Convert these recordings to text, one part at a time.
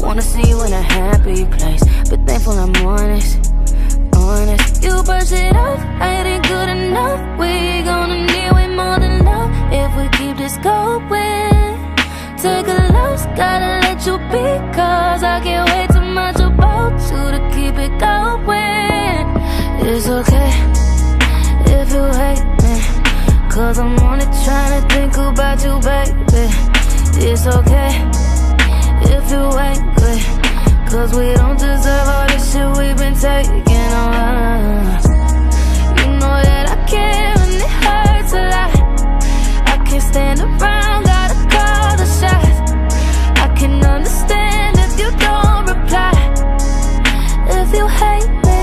wanna see you in a happy place, but thankful I'm honest. You brush it off, I ain't good enough. We gonna need way more than love if we keep this going. Take a loss, gotta let you be, cause I get way too much about you to keep it going. It's okay if you hate me, cause I'm only trying to think about you, baby. It's okay if you angry, cause we don't deserve all the shit we've been taking on. You know that I care when it hurts a lot. I can't stand around, gotta call the shots. I can understand if you don't reply. If you hate me,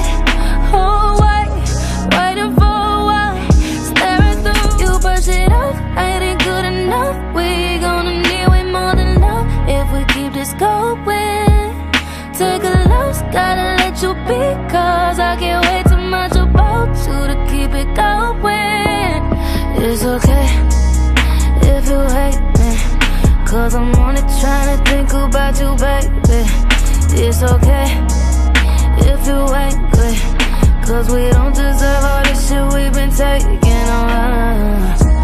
oh wait, waiting for a while, staring through. You brush it off, I ain't good enough. We gonna need way more than love if we keep this going. Take a loss, gotta let you be, cause I get way too much about you to keep it going. It's okay if you hate me, cause I'm only trying to think about you, baby. It's okay if you angry, cause we don't deserve all the shit we've been taking on.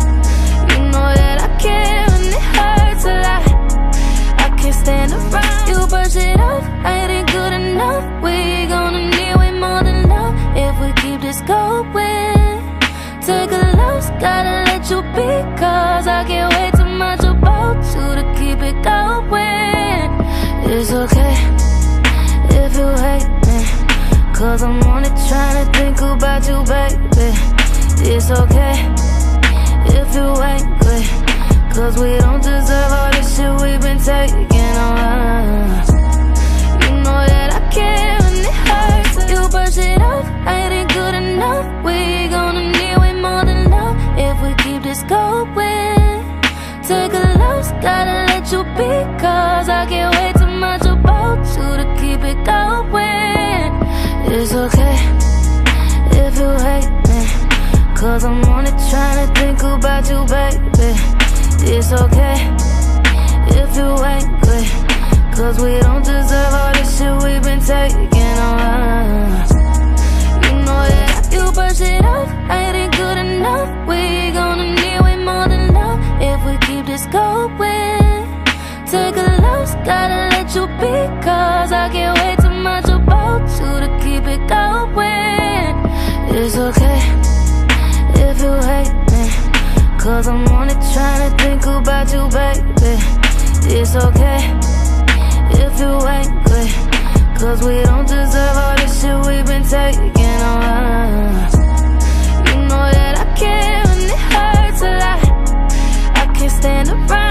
You know that I care when it hurts a lot. I can't stand around. You brush it off, I ain't good enough. We gonna need way more than love if we keep this going. Take a loss, gotta let you be, cause I get way too much about you to keep it going. It's okay if you hate me, cause I'm only trying to think about you, baby. It's okay if you angry, cause we don't deserve all the shit we've been taking on. You know that I care when it hurts. You brush it off, I ain't good enough. We gonna need way more than love if we keep this going. Take a loss, gotta let you be, cause I get way too much about you to keep it going. It's okay if you hate me, cause I'm only trying to think about you, baby. It's okay if you angry, cause we don't deserve all the shit we've been taking on. You know that you brush it off, I ain't good enough. We gonna need way more than love if we keep this going. Take a loss, gotta let you be, cause I get way too much about you to keep it going. It's okay if you hate me, cause I'm only trying to think about you, baby. It's okay if you angry, cause we don't deserve all the shit we've been taking on. You know that I care when it hurts a lot. I can't stand around.